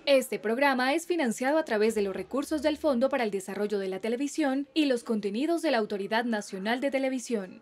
Este programa es financiado a través de los recursos del Fondo para el Desarrollo de la Televisión y los contenidos de la Autoridad Nacional de Televisión.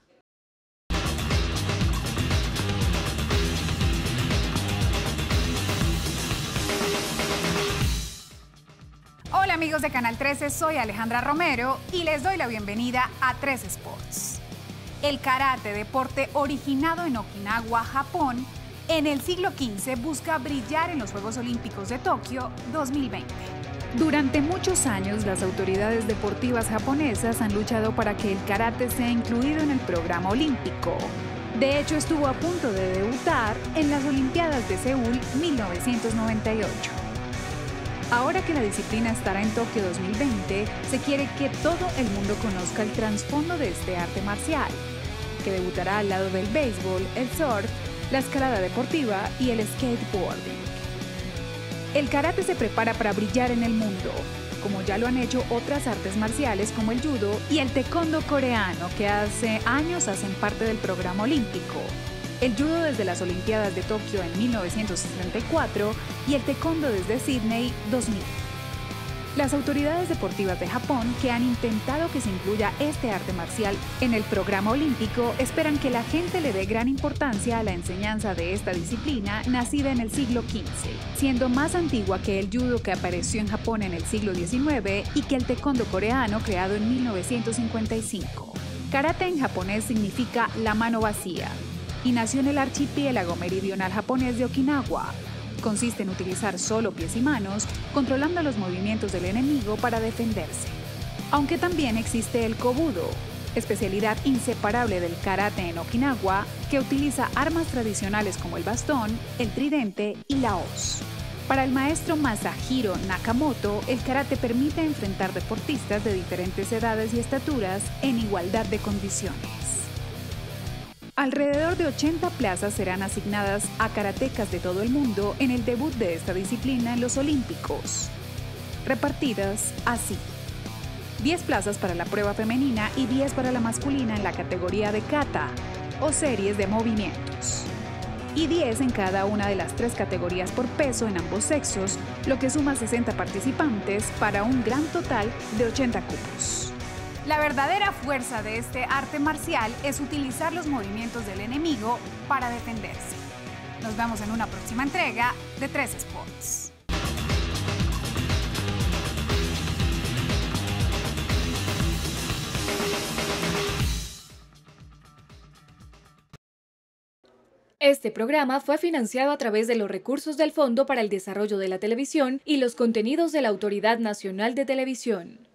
Hola amigos de Canal 13, soy Alejandra Romero y les doy la bienvenida a 13 Sports. El karate, deporte originado en Okinawa, Japón, en el siglo XV busca brillar en los Juegos Olímpicos de Tokio 2020. Durante muchos años, las autoridades deportivas japonesas han luchado para que el karate sea incluido en el programa olímpico. De hecho, estuvo a punto de debutar en las Olimpiadas de Seúl 1998. Ahora que la disciplina estará en Tokio 2020, se quiere que todo el mundo conozca el trasfondo de este arte marcial, que debutará al lado del béisbol, el surf, la escalada deportiva y el skateboarding. El karate se prepara para brillar en el mundo, como ya lo han hecho otras artes marciales como el judo y el taekwondo coreano, que hace años hacen parte del programa olímpico. El judo desde las Olimpiadas de Tokio en 1964 y el taekwondo desde Sydney 2000. Las autoridades deportivas de Japón, que han intentado que se incluya este arte marcial en el programa olímpico, esperan que la gente le dé gran importancia a la enseñanza de esta disciplina nacida en el siglo XV, siendo más antigua que el judo que apareció en Japón en el siglo XIX y que el taekwondo coreano creado en 1955. Karate en japonés significa la mano vacía y nació en el archipiélago meridional japonés de Okinawa. Consiste en utilizar solo pies y manos, controlando los movimientos del enemigo para defenderse. Aunque también existe el kobudo, especialidad inseparable del karate en Okinawa, que utiliza armas tradicionales como el bastón, el tridente y la hoz. Para el maestro Masahiro Nakamoto, el karate permite enfrentar deportistas de diferentes edades y estaturas en igualdad de condiciones. Alrededor de 80 plazas serán asignadas a karatecas de todo el mundo en el debut de esta disciplina en los Olímpicos, repartidas así: 10 plazas para la prueba femenina y 10 para la masculina en la categoría de kata, o series de movimientos, y 10 en cada una de las 3 categorías por peso en ambos sexos, lo que suma 60 participantes para un gran total de 80 cupos. La verdadera fuerza de este arte marcial es utilizar los movimientos del enemigo para defenderse. Nos vemos en una próxima entrega de 13 Sports. Este programa fue financiado a través de los recursos del Fondo para el Desarrollo de la Televisión y los contenidos de la Autoridad Nacional de Televisión.